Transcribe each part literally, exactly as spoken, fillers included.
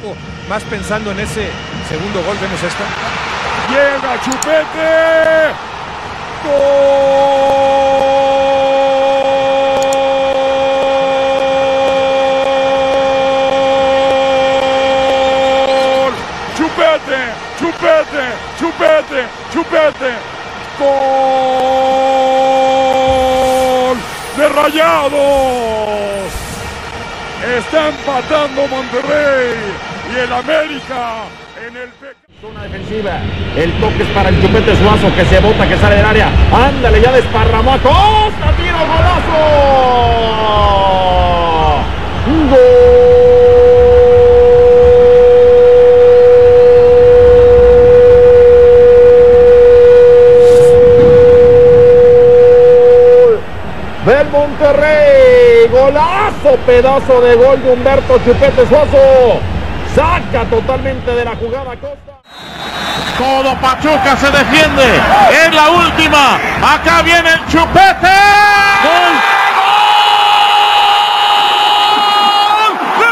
poco más pensando en ese segundo gol. Vemos esta. Llega Chupete. ¡Gol! Chupete, Chupete, Chupete, Chupete. ¡Gol de Rayados! Está empatando Monterrey y el América en el zona defensiva. El toque es para el Chupete Suazo, que se bota, que sale del área. Ándale, ya desparramó a Costa. ¡Tiro, golazo! ¡Gol! Del Monterrey. Golazo, pedazo de gol de Humberto Chupete Suazo. Saca totalmente de la jugada Costa. Todo Pachuca se defiende. Es la última. Acá viene el Chupete. ¡Gol! ¡Gol de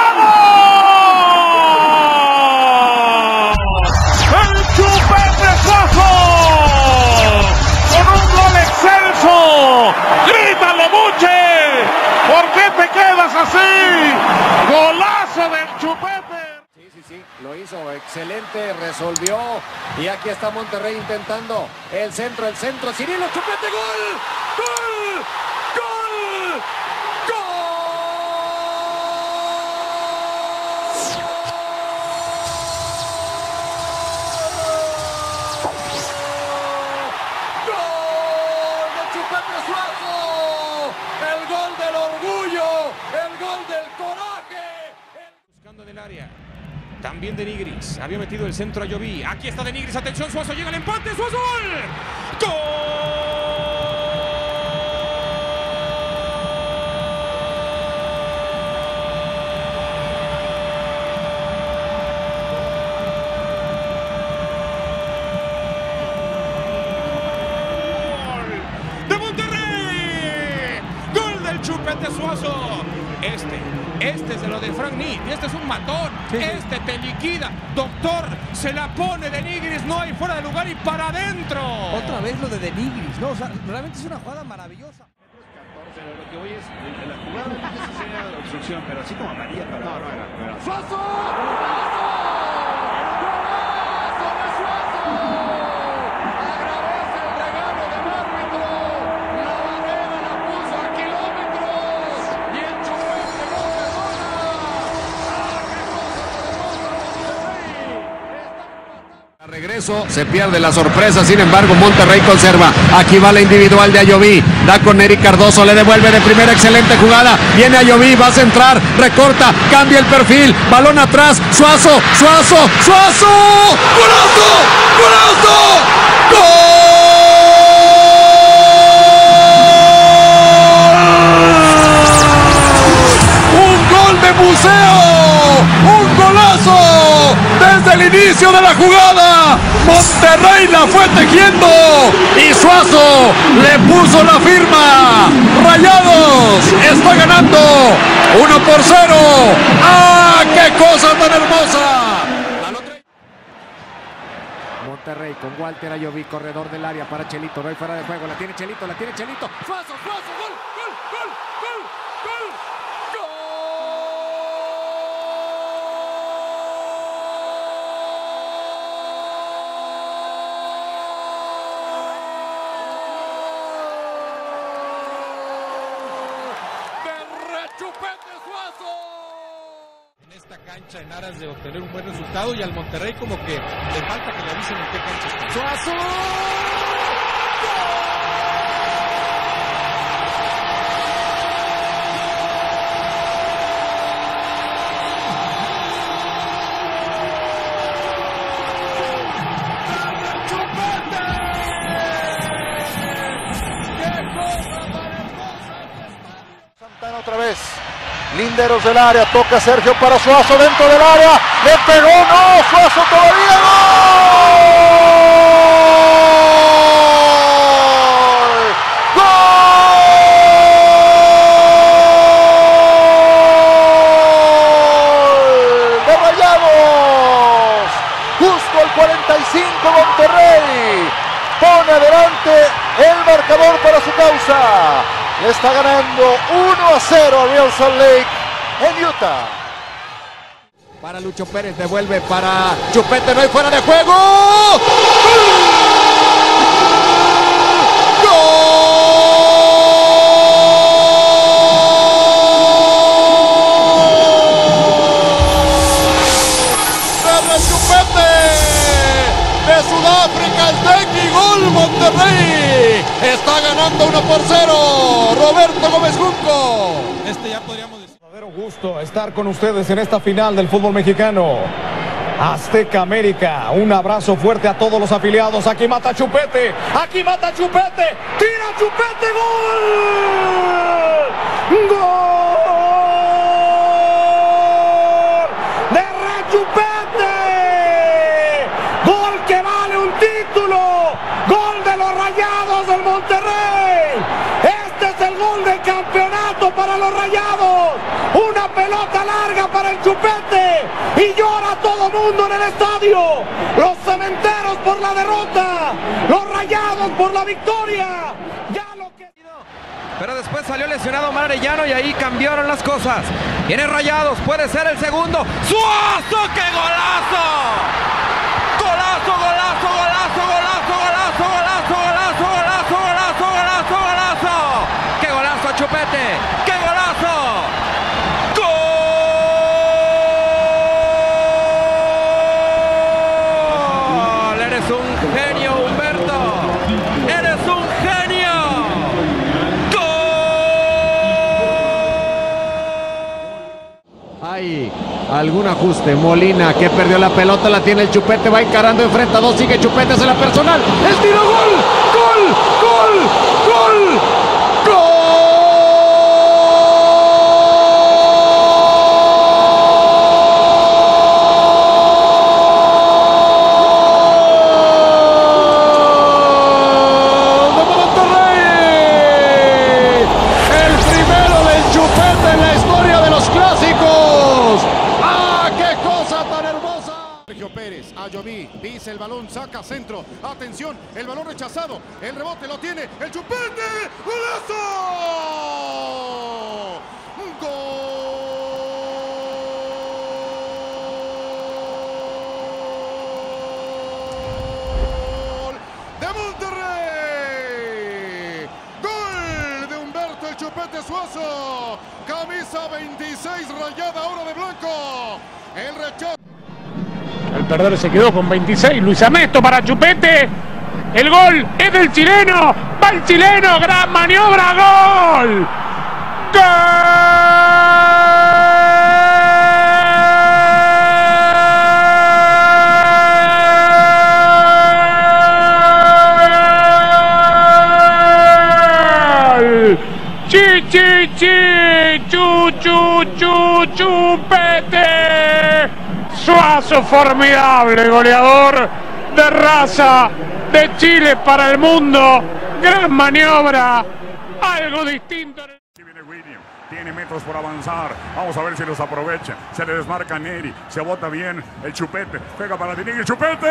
Rayados! ¡El Chupete Suazo! Con un gol excelso. ¡Grítale, Buche! ¿Por qué te quedas así? ¡Golazo del Chupete! Sí, lo hizo, excelente, resolvió, y aquí está Monterrey intentando el centro, el centro, Cirilo, Chupete, gol, gol, gol, gol de Chupete Suazo, el gol del orgullo, el gol del coraje. Buscando en el área. También de Nigris, había metido el centro a Lloví. Aquí está de Nigris, atención, Suazo, llega el empate, Suazo, gol. ¡Gol! ¡De Monterrey! ¡Gol del Chupete Suazo! Este, este es de lo de Frank Nid, y este es un matón, sí. Este te liquida, doctor, se la pone de Nigris, no hay fuera de lugar y para adentro. Otra vez lo de de Nigris, ¿no? O sea, realmente es una jugada maravillosa. catorce, lo que hoy es la jugada, no sé si sea la obstrucción, pero así como María para... No, no era, no era. ¡Suazo! ¡Golazo! ¡Golazo de Suazo! Agradece el regalo del árbitro. La barrera la puso a kilómetros. Y el Chupete no perdona. ¡Ah, qué cosa tenemos! A regreso se pierde la sorpresa, sin embargo Monterrey conserva. Aquí va la individual de Ayoví, da con Eric Cardoso, le devuelve de primera, excelente jugada, viene Ayoví, va a centrar, recorta, cambia el perfil, balón atrás, Suazo, Suazo, Suazo, ¡golazo! ¡Golazo! ¡Gol! ¡Un gol de museo! ¡Un golazo! Desde el inicio de la jugada, Monterrey la fue tejiendo y Suazo le puso la firma. Rayados está ganando uno por cero. ¡Ah, qué cosa tan hermosa! Monterrey con Walter Ayoví, corredor del área para Chelito, no hay fuera de juego, la tiene Chelito, la tiene Chelito. Suazo, Suazo, gol, gol, gol, gol, gol. Chupete Suazo. En esta cancha en aras de obtener un buen resultado, y al Monterrey como que le falta que le avisen en qué cancha está. Suazo. Chupete. ¡Qué cosa tan hermosa! Santana otra vez. Linderos del área, toca Sergio para Suazo dentro del área, le pegó, no, Suazo todavía, ¡gol! ¡Gol! ¡De Rayados! treinta y cinco Monterrey. Pone adelante el marcador para su causa. Le está ganando uno a cero a Real Salt Lake en Utah. Para Lucho Pérez, devuelve para Chupete, no hay fuera de juego. De Sudáfrica, el Teki, gol Monterrey, está ganando uno por cero, Roberto Gómez Junco. Este ya podríamos decir. Verdadero gusto estar con ustedes en esta final del fútbol mexicano. Azteca América, un abrazo fuerte a todos los afiliados. Aquí mata Chupete, aquí mata Chupete, tira Chupete, gol, gol de Ra Chupete. Gol de los Rayados del Monterrey. Este es el gol del campeonato para los Rayados. Una pelota larga para el Chupete y llora todo mundo en el estadio. Los cementeros por la derrota, los Rayados por la victoria. Ya lo que... Pero después salió lesionado Marellano y ahí cambiaron las cosas. Viene Rayados, puede ser el segundo. ¡Suazo! ¡Qué golazo! ¡Golazo, golazo, golazo, golazo, golazo, golazo, golazo, golazo, golazo, golazo, golazo! ¡Qué golazo, Chupete! ¡Qué golazo! ¡Gol! ¡Eres un genio, Humberto! ¡Eres un genio! ¡Gol! Hay algún ajuste. Molina que perdió la pelota, la tiene el Chupete, va encarando, enfrenta a dos, sigue Chupete, hace la personal, el tiro, gol, gol, gol, gol, gol. ¡De Monterrey! El primero del Chupete en la historia de los clásicos. ¡Qué cosa tan hermosa! Sergio Pérez, Ayoví, dice el balón, saca centro, atención, el balón rechazado, el rebote lo tiene, el Chupete, ¡golazo! ¡Gol de Monterrey! ¡Gol de Humberto el Chupete Suazo! Camisa veintiséis rayada ahora de blanco. El rechazo. El perdedor se quedó con veintiséis. Luis Ernesto para Chupete. El gol es del chileno. Va el chileno. Gran maniobra. Gol. ¡Gol! Chi, chi, chi. Chu, chu, chu, Chupete. Suazo, formidable goleador de raza de Chile para el mundo. Gran maniobra, algo distinto. Aquí viene William, tiene metros por avanzar. Vamos a ver si los aprovecha. Se le desmarca a Neri, se bota bien el Chupete. Pega para Dinigui, el Chupete.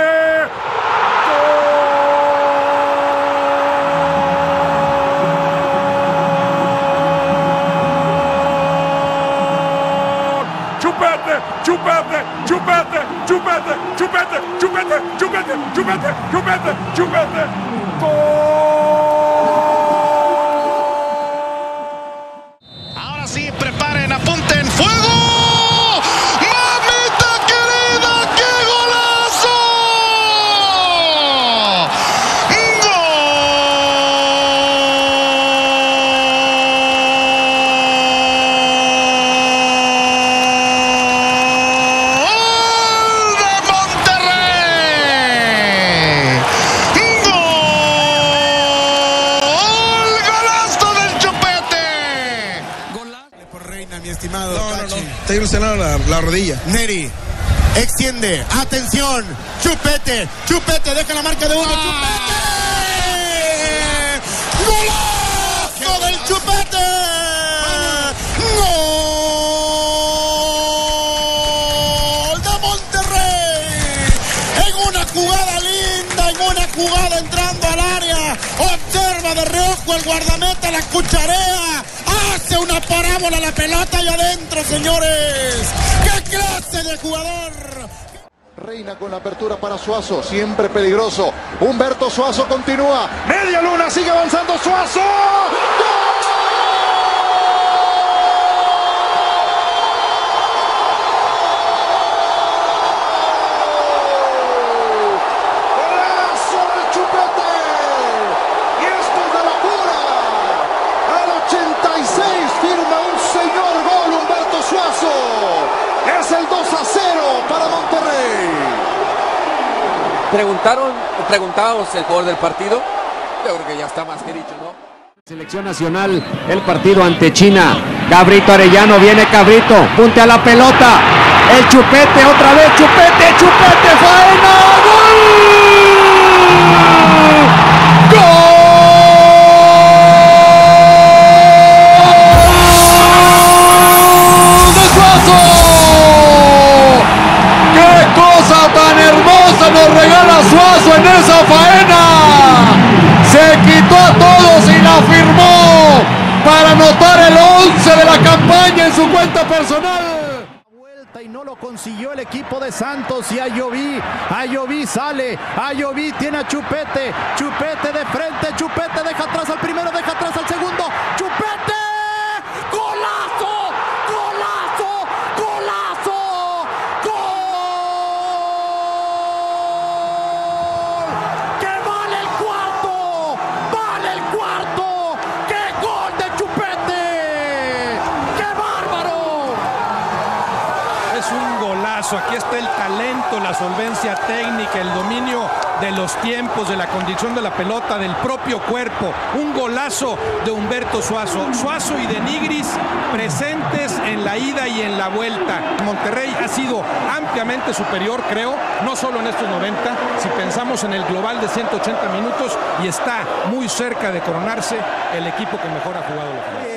Chupete, Chupete, Chupete, Chupete, Chupete, Chupete, Chupete, Chupete, Chupete, Chupete. Ahora sí, preparen, apunten, fuego. ¡Mamita querida, qué golazo! Está ilusionado la, la rodilla. Neri extiende, atención, Chupete, Chupete, deja la marca de uno, Chupete, golazo del Chupete, gol de Monterrey, en una jugada jugada entrando al área. Observa de reojo el guardameta, la cucharea. Hace una parábola la pelota y adentro, señores. ¡Qué clase de jugador! Reina con la apertura para Suazo, siempre peligroso. Humberto Suazo continúa. Media luna, sigue avanzando Suazo. ¡Gol! ¡Golazo del Chupete! Y esto es de locura. Al ochenta y seis firma un señor gol Humberto Suazo. Es el dos a cero para Monterrey. Preguntaron, preguntábamos el jugador del partido. Yo creo que ya está más que dicho, ¿no? Selección nacional, el partido ante China. Cabrito Arellano, viene Cabrito, puntea la pelota. El Chupete, otra vez Chupete, Chupete, faena, ¡gol! ¡Gol! Tan hermosa nos regala Suazo en esa faena. Se quitó a todos y la firmó para anotar el once de la campaña en su cuenta personal. Vuelta y no lo consiguió el equipo de Santos y Ayoví, Ayoví sale, Ayoví tiene a Chupete, Chupete de frente, Chupete deja atrás al primero, deja atrás al segundo, Chupete, golazo, golazo, golazo. Aquí está el talento, la solvencia técnica, el dominio de los tiempos, de la condición de la pelota, del propio cuerpo. Un golazo de Humberto Suazo. Suazo y de Nigris presentes en la ida y en la vuelta. Monterrey ha sido ampliamente superior, creo, no solo en estos noventa, si pensamos en el global de ciento ochenta minutos, y está muy cerca de coronarse el equipo que mejor ha jugado la final.